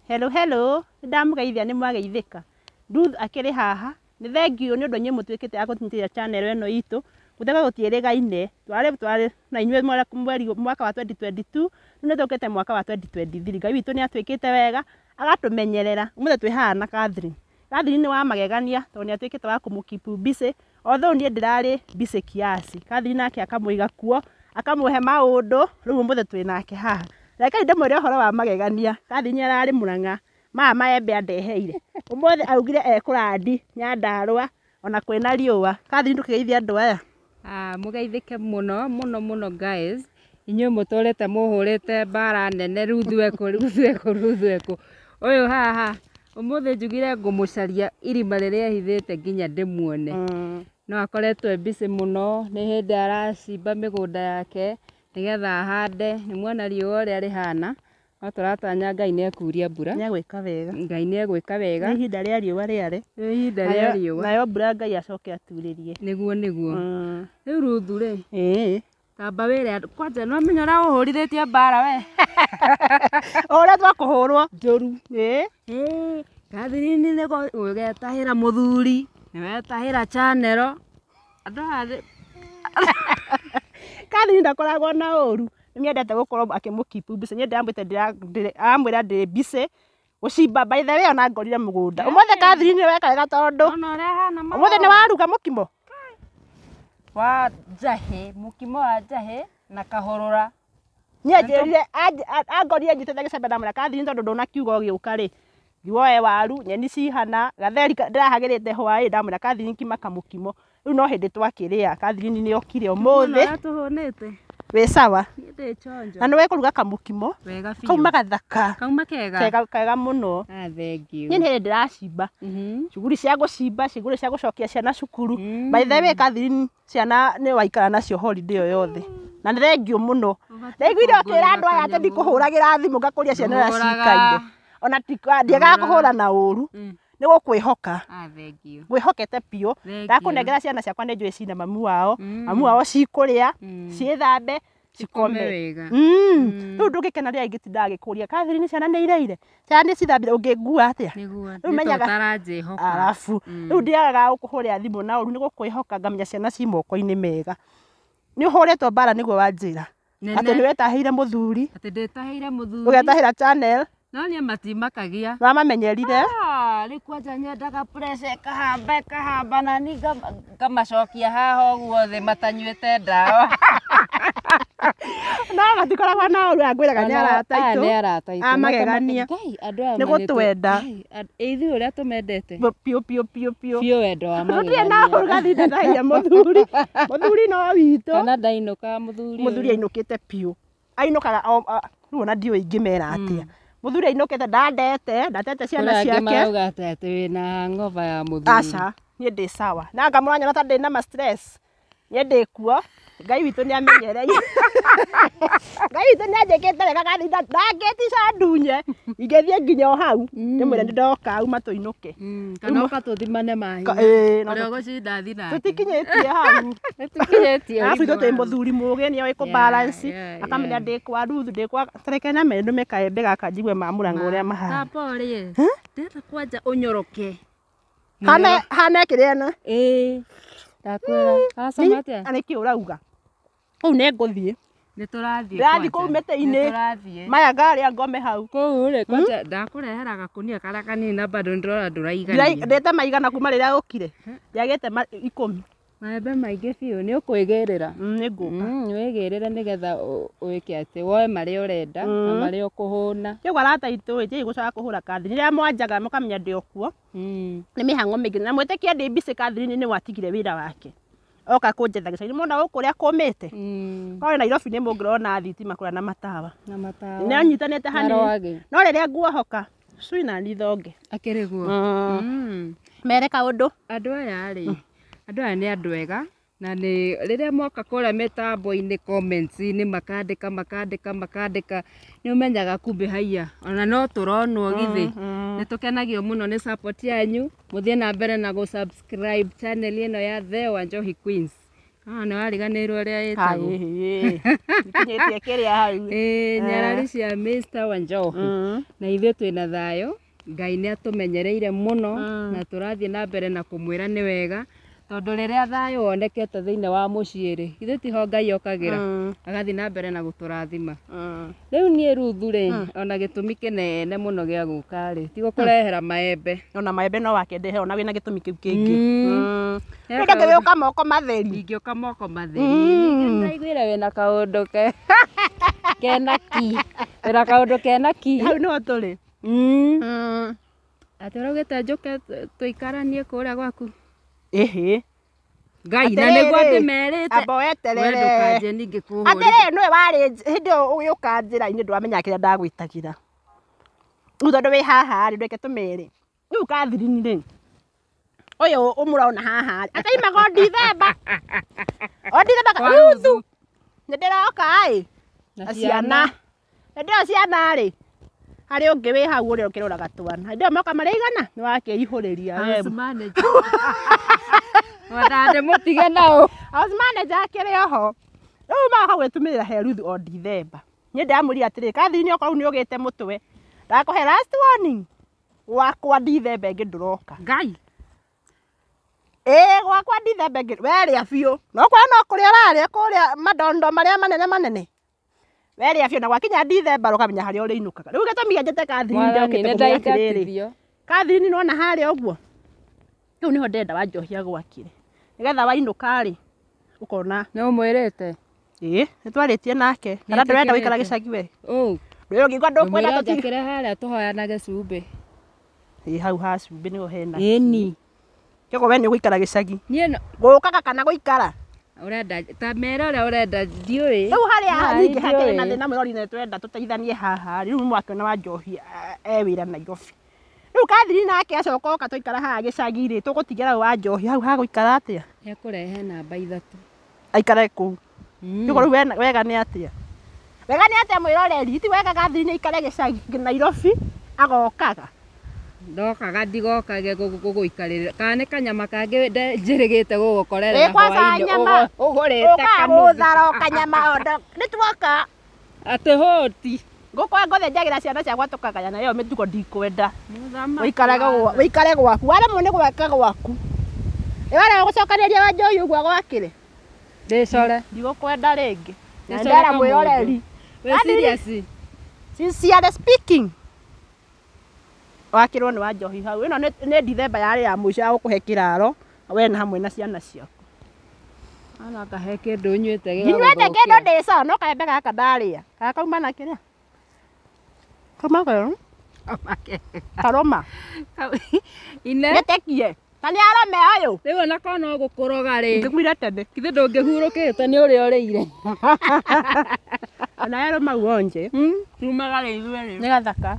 Hello hello, ndamugeithia nĩ mwageithĩka. Ruth akĩrĩ haha, nĩ thengiũ nĩ ũndũ inyuĩ mũtuĩkĩte a gũtũnyitĩrĩra channel ĩno itũ. Gũtega gũtiĩrĩgaine, twarĩ na inyuĩ mwaka wa 2022, rĩu nĩ tũkĩte mwaka wa 2023. Ngai witũ nĩ atwĩkĩte wega, agatũmenyerera. Ũmũthĩ twĩ haha na Catherine. Catherine nĩ wa magegania, tondũ nĩ atwĩkĩte wa kũmũkeep busy. Although niĩ ndĩrarĩ busy kiasi. Catherine nake akamũiga kuo, akamũhe maũndũ, rĩu ũmũthĩ twĩ nake haha. Reke ndĩmwĩre ũhoro wa magegania. Catherine ararĩ Mũrang'a, maya maembe andeheire. Ũmũthĩ augire ekũrandi Nyandarũa, ona kwĩna riũa. Catherine ndũkĩgeithia andũ aya. Mũgeithĩke mũno mũno mũno guys. Inyuĩ mũtũrĩte mũhũrĩte mbara nene Ruth. Ũyũ haha ũmũthĩ njugire ngũmũcaria irima rĩrĩa ehithĩte nginya ndĩmuone. No akoretwo busy mũno, nĩ hĩndĩ aracimba mĩgũnda yake nĩgetha ahande. Nĩ muona riũa ũrĩa rĩhana, no tũratanya Ngai nĩ ekuria mbura. Nĩ egwĩka wega. Ngai nĩ egwĩka wega. Nĩ ihinda rĩa riũa rĩarĩ. Nĩ ihinda rĩa riũa. Nayo mbura Ngai acoke aturĩrie. Nĩguo. Rĩu Ruth rĩ. Tamba wĩre kwanja no menya ũrĩa ũhũrithĩtie mbara we. Ũrĩa twakũhũrwo. Njũru. Catherine nĩgo ũgetahĩra mũthuri, nĩwetahĩra channel. Andũ aya Catherine ndakoragwo na ũru. Nĩendete gũkorwo akĩmũkeep busy. Niĩ ndĩramwĩra ndĩ busy gũcimba. By the way ona ngorire mũgũnda. Ũmũthĩ Catherine nĩ weka wega tondũ ũmũthĩ nĩ waruga mũkimo wa njahĩ, mũkimo wa njahĩ na kahũrũra. Niĩ njĩrire angorire njitĩte gĩcembe ndamwĩra Catherine tondũ ndũnakiuga ũgĩũka rĩ, woe waru, nyeni cihana, gatheri ndĩrahagĩrĩte hwaĩ, ndamwĩra Catherine kima kamũkimo. Rĩu no hĩndĩ twakĩrĩa. Catherine nĩ okire ũmũthĩ. Wĩ sawa? Na nĩ wekũruga kamũkimo kauma gathaka, kauma kega mũno. Thengiũ. Niĩ nĩ hĩndĩ ndĩracimba shughuli cia gũcimba, shughuli cia gũcokia ciana cukuru. By the way Catherine ciana nĩ waikara nacio holiday ĩyo yothe, na nĩ thengiũ mũno. Ndaiguire ũkĩra andũ aya atĩ ndikũhũragĩra thimũ ngakũria ciana ũrĩa cikaire. Ona ndiagaga kũhũra na ũru, nĩ gũkwĩhoka. Gwĩhokete piũ. Ndakũnengera ciana ciakwa nĩ njũĩ cina mamu wao cikũrĩa, ciĩthambe, cikome wega. Rĩu ndũngĩkena rĩrĩa ingĩtinda ngĩkũria Catherine ciana nĩ ireire, ciana nĩ cithambire, ũngĩngua atĩa? Rĩu menyaga arabu rĩu ndiagaga gũkũhũrĩra thimũ na ũru, nĩ gũkwĩhoka ngamenya ciana ci moko-inĩ mega. Nĩ ũhũrĩtwo mbara nĩguo wanjĩra atĩ nĩ wetahĩire mũthuri, atĩ ndĩtahĩire mũthuri, ũgetahĩra channel. No niĩ matimakagia. Wamamenyerire. Rĩu kwanja nyendaga pressure kahamba na ni ngamacokia haha ũguo thĩ matanyuĩte ndawa. No matikoragwo na ũru, angwĩraga nĩ arata aitũ. Nĩ arata aitũ. Amagegania. Nĩ gũtwenda. Ithuĩ ũrĩa tũmendete. Biũ wendo wa magegania. Gũtirĩ na ũru Catherine ndahĩire mũthuri. Mũthuri no witũ. Kana ndainũka mũthuri. Mũthuri ainũkĩte piũ. Ainũkaga rĩu ona ndiũĩ ingĩmera atĩa. Mũthuri ainũkĩte ndatete ciana ciake. Marauga atĩ wĩna hangover ya mũthuri. Aca, niĩ ndĩ sawa. Na ngamũranya ta ndĩ na stress. Niĩ ndĩ kuo. Ngai witũ nĩ amenyereire. Ngai witũ nĩ anjĩkĩte wega Catherine ndangĩtica ndunye. Ingĩthiĩ nginya o hau. Ndĩmwĩre nĩndoka uma tũinũke. Kana ũka tũthimane mahiũ. Ũrĩa ũgũcinda thina. Tũtikinyĩtie hau. Tũtikinyĩtie. Arabu itũ twĩ mũthuri mũgĩ nĩ oĩ kũbalance. Akamenya ndĩ kwa Ruth, ndĩ kwa tareke na mendũme kaembe gaka njigue ma Mũrang'a ũrĩa mahana. Tapori. Ndĩrenda kwanja ũnyoroke. Hana kĩrĩa ĩno. Ndakwĩra. Acama atĩa? Nĩkĩ ũrauga? Kũu nĩ ngũthiĩ. Nĩtũrathiĩ. Ndathiĩ kũu mĩtĩ-inĩ. Maya ngarĩa ngome hau. Kũu rĩ, kwanja ndakũrehera gakũnia karĩa kanini na bado ndĩrona ndũraigania. Ndĩte maigana kuma rĩrĩa ũkire. Ndiagĩte 10. Maembe maingĩ biũ nĩ ũkwĩgĩrĩra. Nĩ ngũka. Wĩgĩrĩre nĩgetha wĩke atĩ woe marĩa ũrenda na marĩa ũkũhũna. Kĩu arata itũ ĩtĩ gũcoka kũhũra Catherine. Rĩrĩa mwanjaga mũkamenya ndĩ o kuo. Nĩ mĩhang'o mĩingĩ. Na mwĩtĩkie ndĩ busy Catherine nĩ watigire wĩra wake. Oka kũnjetha gĩcagi. Mũndũ gũkũ ũrĩa kũmĩte. Korwo Nairobi nĩ mũngĩrona thitima kũrĩa na matawa. Nĩ anyitanĩte hanini. No rĩrĩa nguohoka cui na nithonge. Akĩrĩ guo. Mere kaũndũ. Andũ aya rĩ. Andũ aya nĩ andũ ega. Na nĩ rĩrĩa moka kũrĩa mĩtambo-inĩ comments-inĩ makandĩka nĩ ũmenyaga kumbe haiya ona no tũronwo githĩ. Nĩ tũkenagio mũno nĩ support yanyu. Mũthiĩ na mbere na gũ subscribe channel ĩno ya The Wanjohi Queens. Nĩ wariganĩirwo ũrĩa ĩtagwo. Nĩkinyĩtie kĩrĩa hau. Nyarari cia Mr. Wanjohi. Na ithuĩ twĩna thayũ. Ngai nĩ atũmenyereire mũno na tũrathiĩ na mbere na kũmwĩra nĩ wega. Tondũ rĩrĩa thayũ wonekete thĩinĩ wa mũciĩ rĩ, ithuĩ tiho Ngai okagĩra, agathiĩ na mbere na gũtũrathima. Rĩu niĩ Ruthu rĩ, ona gĩtũmi kĩnene mũno gĩa gũka rĩ, ti gũkũrehera maembe. Ona maembe no wakendehe ona wĩna gĩtũmi kĩu kĩngĩ. Nĩ ndĩngĩũka moko matheri. Ndingĩũka moko matheri. Ningĩ ndaiguire wĩna kaũndũ kena ki. Wĩna kaũndũ kena ki. Hau nĩho tũrĩ. Atĩ ũraugĩte njũke tũikaranie kũrĩa gwaku. Ĩhĩ. Ngai na nĩguo ndĩmerĩte. Amba weterere. We ndũkanjie ningĩ kũhũrĩra. Atĩrĩ nĩwe warĩ hĩndĩ ĩyo ũgĩũka njĩra-inĩ ndwamenya kĩrĩa ndagwĩtagĩra. Rĩu tondũ wĩ haha rĩ ndeke tũmere. Rĩu Catherine rĩ. Ũyũ ũmũrona haha ataimaga o Ndithemba. O Ndithemba Ruthu. Nĩndĩroka ĩ. Na ciana. Nĩndĩro ciana rĩ. Harĩ ũngĩ wĩ hau ũrĩa ũkĩroraga twana. Hĩndĩ ĩyo moka marĩ igana nĩ wakĩihũrĩria we. House manager. Wandande mũtige nao. House manager akĩrĩ oho. Rĩu magoka gwĩtũmĩrĩra he Ruthu o Ndithemba. Niĩ ndamũria atĩrĩ Catherine okorwo nĩ ũgĩte mũtwe. Ndakũhe last warning. Gwakwa Ndithemba ĩngĩ ndũroka. Ngai. Gwakwa Ndithemba ĩngĩ werĩa biũ. No kũrĩa ũrarĩa kũrĩa madondo marĩa manene. Werĩa biũ na gwakinya Ndithemba ũkamenya harĩa ũrĩinũkaga. Rĩu gĩtũmi njĩte Catherine ndokĩte kũmenya atĩrĩrĩ. Catherine nĩwona harĩa ũguo. Rĩu nĩho ndenda Wanjohi agwakire. Nĩgetha wainũka rĩ ũkona. Nĩ ũmwĩrĩte? Nĩtwarĩtie nake. Kana ndĩrenda gũikara gĩcagi we. Rĩu ũngĩigua ndũkwenda tũtigĩre harĩa tũhoyanage cumbĩ. Hau ha cumbĩ nĩho hena. Ĩni. Kĩogo we nĩ ũgũikara gĩcagi. Niĩ gũkaga kana gũikara. Urenda ta mera ũrĩa ũrenda ndiũĩ. Rĩu harĩa ningĩ hakĩrĩ na thĩna mwĩrori na twenda tũteithanie haha. Rĩu mwakĩona Wanjohi wĩra Nairobi. Rĩu Catherine nake acoka oka tũikara haha gĩcagi rĩ tũgũtigĩra Wanjohi hau ha gũikara atĩa? Ekũrehe namba 3. Aikare kũu. Rĩu wega nĩ atĩa? Wega nĩ atĩa mwĩroreri ti wega Catherine aikare gĩcagi Nairobi agokaga. Ndokaga ndigokage gũgũikarĩra. Kana nĩ kanyama kangĩ njĩrĩgĩte gũgũkorera hwaĩ-inĩ ũgũrĩte kamũtharo kanyama ondo nĩtuoka atĩ hũti ngũkwa ngũthĩnjagĩra ciana ciakwa tũkagayana ĩyo mĩtugo ndikwenda wĩikare gwaku waremwo nĩ gwaka gwaku waremwo gũcokanĩria Wanjohi ũguo gwakĩre ndĩcore ndigũkwenda rĩngĩ na ndera mwĩroreri sincerely speaking wakĩrwo nĩ Wanjohi hau ĩno nĩ Ndithemba yarĩ ya mũico ya gũkũhe kĩraro we na hamwe na ciana ciaku. Ana kahe kĩndũ nyuĩte gĩa nyuĩte kĩndũ ndĩco no kaembe gaka ndarĩa gaka kauma na kĩrĩa kauma kayo karoma ine nĩtekie kana arome ũyũ rĩu ona kana gũkũroga rĩ ngĩkwĩra tene kithe ndũngĩhurũkĩte nĩ ũrĩa ũrĩire ona yaro mau onje tumaga rĩ ithuĩ rĩ nĩ gathaka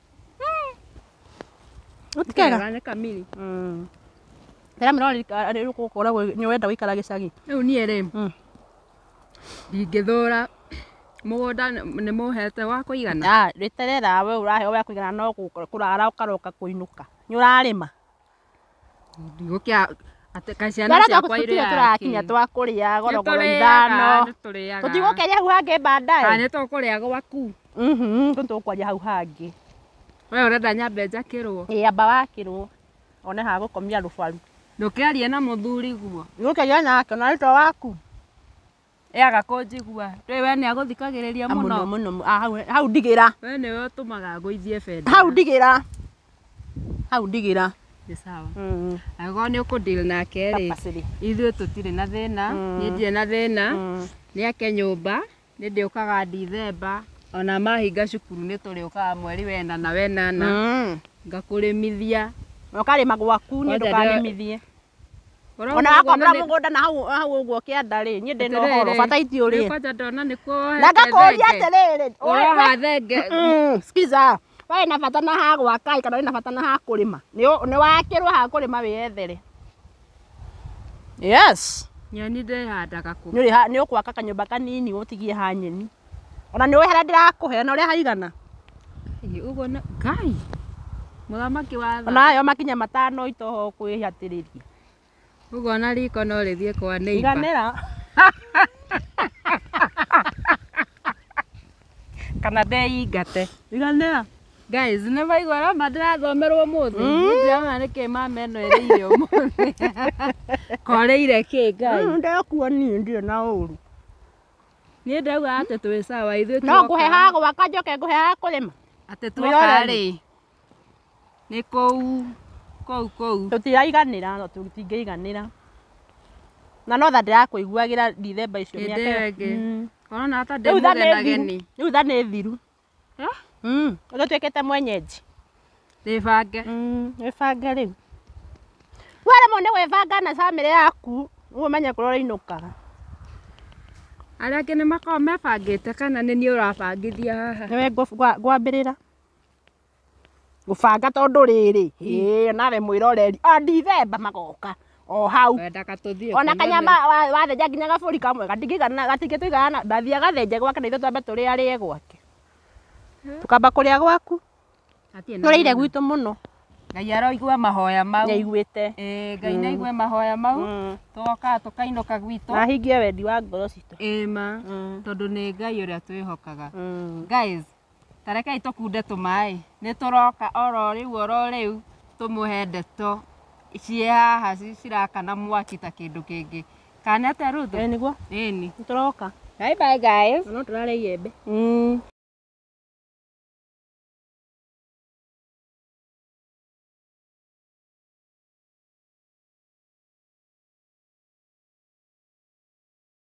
Utikega nĩ kamili. Tera mĩrori rĩ gũkoragwo nĩ wenda gũikara gĩcagi. Rĩu niĩ rĩ ndingĩthũra mũgũnda nĩ mũhete wa kũigana. Rĩterera we ũraheo wa kũigana no kũrara ũkaroka kũinũka. Nĩ ũrarĩma. Ndigũkĩa atĩ kaciana ciakwa irĩa tũrakinya twakũrĩa gorogoro ithano. Tũtigũkĩria hau hangĩ baadaye. Kana tũkũrĩa gwaku. Tũkwaria hau hangĩ. We ũrenda nyambe njakĩrwo. Amba wakĩrwo. One ha gũkomia rũbaru. Ndũkĩarie na mũthuri guo. Ndũkĩaria nake na rĩtwa waku. Agakũnjigua. Rĩu we nĩ agũthikagĩrĩria mũno. Mũno hau ndigĩra. We nĩwe ũtũmaga ngũithie benda. Hau ndigĩra. Hau ndigĩra. Nĩ sawa. Agora nĩ ũkũdeal nake rĩ. Ithuĩ tũtirĩ na thĩna. Niĩ ndirĩ na thĩna. Nĩake nyũmba. Nĩ ndĩũkaga Ndithemba. Ona mahinga cukuru nĩ tũrĩũkaga mweri wena na wenana. Ngakũrĩmithia. Ũkarĩma gwaku niĩ ndũkanĩmithie. Ona wakomera mũgũnda na hau ũguo kĩanda rĩ niĩ ndĩ na ũhoro bata itiũrĩe. Kwanja ndona nĩ kuohete. Na ngakũria atĩrĩrĩ. Ũroha thenge. Skiza. Wĩ na bata na ha gwaka kana wĩ na bata na ha kũrĩma. Nĩ wakĩrwo ha kũrĩma wĩyethere. Yes. Nyeni ndĩhandaga kũ. Nĩ ũkwaka kanyũmba kanini ũtigie ha nyeni. Ona nĩ wehera ndĩrakũhe na ũrĩa haigana. Ũguo Ngai. Mũthamaki wa tha. Ona ayo makinya 5 itoho kwĩhatĩrĩria. Uguo na riko no rĩthiĩ kwa neighbor. Iganĩra. Kana ndeingate. Iganĩra. Guys, nĩ maigua Roma ndĩrathomerwo ũmũthĩ. Ndĩrona nĩkĩ mama ĩno ĩrĩire ũmũthĩ. Korĩire kĩ guys? Ndekuonia ndirĩ na ũru. Niĩ ndauga atĩ twĩ sawa ithuĩ No ngũhe ha gwaka njoke ngũhe ha kũrĩma. atĩ tuoka rĩ nĩ kũu tutiraiganĩra no tũtingĩiganĩra. Na no tha ndĩrakũiguagĩra December icio mĩaka ĩngĩ. Korona hata ndĩmũgenageni. Rĩu tha nĩ thiru. Ũgĩtuĩkĩte mwenyeji. Wĩbange. Wĩbange rĩu. Waremwo nĩ gwĩbanga na famĩlĩ yaku ũmenye kũrĩa ũrainũkaga. Arĩa angĩ nĩ makoragwo mebangĩte kana nĩ niĩ ũrabangithia haha? Nĩwe ngwambĩrĩra gũbanga tondũ rĩrĩ nawe mwĩroreri December magoka o hau ona kanyama wathenja nginya gabũri kamwe gatingĩtũigana ndathiĩ agathenje gwake na ithuĩ twambe tũrĩarĩe gwake tukamba kũrĩa gwaku tũrĩire gwitũ mũno. Ngai aroigua mahoya mau. Nĩaiguĩte. Ngai nĩaigue mahoya mau. Tugoka tukainũka gwitũ. Na hingie wendi wa ngoro citũ. Ĩma. Tondũ nĩ Ngai ũrĩa twĩhokaga. Guys, tarekei tũkunde tũmaĩ. Nĩ tũroka oro rĩu tũmũhe ndeto ciĩ haha cirakana mwaki ta kĩndũ kĩngĩ. Kana atĩa Ruth? Nĩguo. Ĩni. Nĩ tũroka. Bye bye guys. No tũrarĩa iembe.